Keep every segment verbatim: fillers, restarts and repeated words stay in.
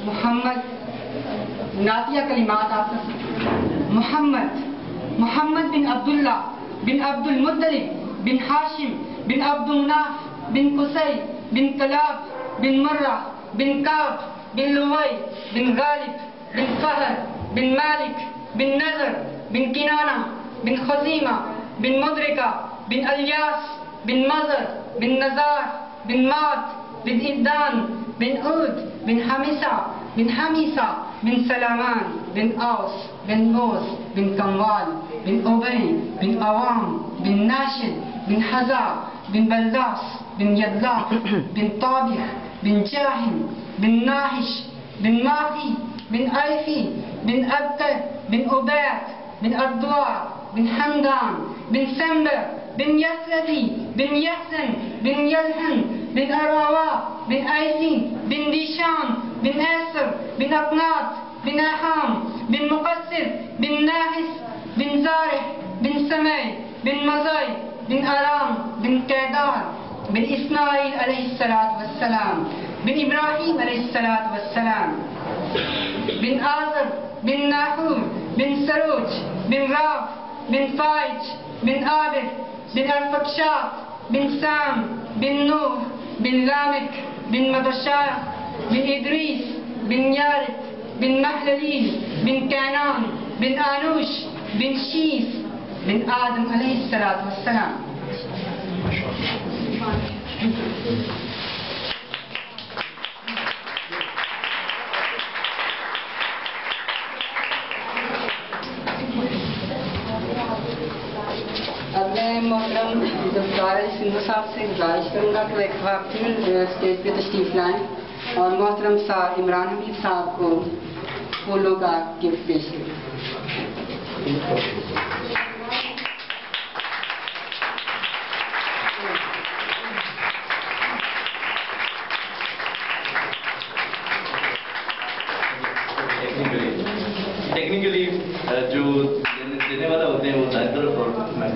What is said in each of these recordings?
محمد نعتیہ کلمات آپ کا محمد محمد بن عبداللہ بن عبد المطلب بن ہاشم بن عبد مناف بن قصی بن کلاب بن مرہ بن کعب بن لوی بن غالب بن فہر بن مالک بن نضر بن کنانہ بن خزیمہ بن مدرکہ بن الیاس بن مزر بن نزار بن مات بن عدان بن عود بن حمیسہ بن حمیسہ بن سلامان بن اوس بن موس بن کموال بن عبی بن عوام بن ناشد بن حزا بن بلداس بن یدلاق بن طابح بن جاہم بن ناحش بن ماقی بن عیفی بن ابتر بن عبید بن ادوار بن حمدان بن سمبر بن یسردی بن یحسن بن یلحن بن اراوا بن عیسی بن دیشان بن ایسر بن اقناط بن احام بن مقصر بن ناحس بن زارح بن سمع بن مزائی بن ارام بن قیدار بن اسماعیل علیہ السلام بن ابراہیم علیہ السلام بن آزر بن ناحور بن سروج بن راف بن فائج بن عابد بن ارفقشات بن سام بن نوح بن لامک بن مدشاہ بن ادریس بن یارت بن محللیل بن کینان بن آنوش بن شیس بن آدم علیہ السلام. اب میں محترم گفتار سندھو صاحب سے گزارش کروں گا کہ وہ ایک وقت اسٹیج پہ تشریف لائیں اور محترم صاحب عمران حمید صاحب کو پھولوں کا گفٹ پیش کریں. ٹیکنیکلی جو دینے والا ہوتے ہیں وہ دائیں طرف اور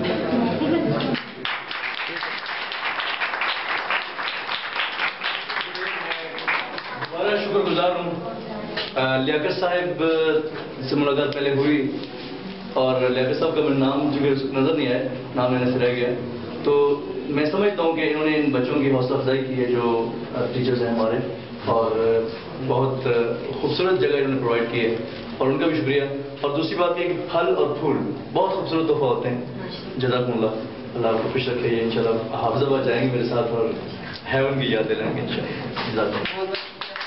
بڑا شکر گزار ہوں لیاقت صاحب سے ملاقات پہلے ہوئی اور لیاقت صاحب کا میرا نام جو کہ نظر نہیں آیا، نام لینے سے رہ گیا، تو میں سمجھتا ہوں کہ انہوں نے ان بچوں کی حوصلہ افزائی کی ہے جو ٹیچرز ہیں ہمارے، اور بہت خوبصورت جگہ انہوں نے پرووائڈ کی ہے اور ان کا بھی شکریہ. اور دوسری بات یہ کہ پھل اور پھول بہت خوبصورت تحفہ ہوتے ہیں. جزاکم اللہ، اللہ آپ کو خوش رکھے. ان شاء اللہ حافظ آباد جائیں گے میرے ساتھ اور ہیون کی یاد دلائیں گے ان شاء اللہ. جزاکم اللہ.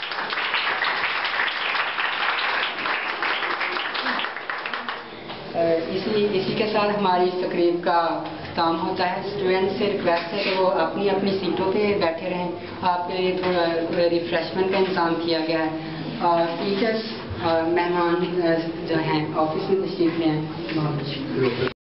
اسی اسی کے ساتھ ہماری اس تقریب کا کام ہوتا ہے. اسٹوڈنٹ سے ریکویسٹ ہے کہ وہ اپنی اپنی سیٹوں پہ بیٹھے رہیں. آپ کے لیے تھوڑا ریفریشمنٹ کا انتظام کیا گیا ہے. اور ٹیچرس اور مہمان جو ہیں آفس میں تشریف لے آئیں.